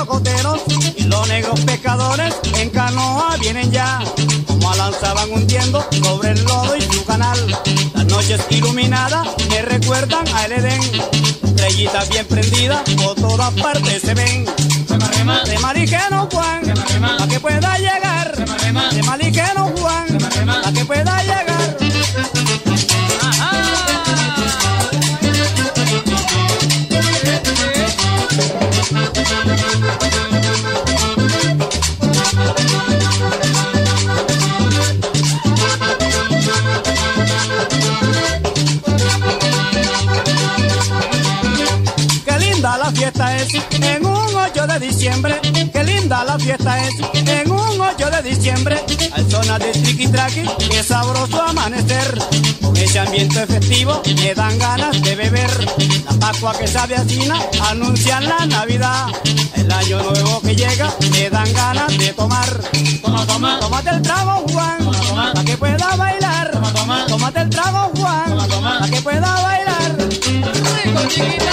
pacoteros y los negros pescadores en canoa vienen ya, como lanzaban hundiendo sobre el lodo y su canal. Las noches iluminadas me recuerdan al Edén, estrellitas bien prendidas por todas partes se ven. De Marijeno Juan, pa' que pueda llegar. De Marijeno Juan, pa' que pueda llegar. Qué linda la fiesta es en un 8 de diciembre. Qué linda la fiesta es en un 8 de diciembre. Al sonar de triqui-traqui, qué sabroso amanecer. Con ese ambiente festivo me dan ganas de beber. La Pascua que se avecina anuncia la Navidad. El año nuevo que llega me dan ganas de tomar. Tómate el trago, Juan, para que pueda bailar. Tómate el trago, Juan, para que pueda bailar. Rico, chiquita.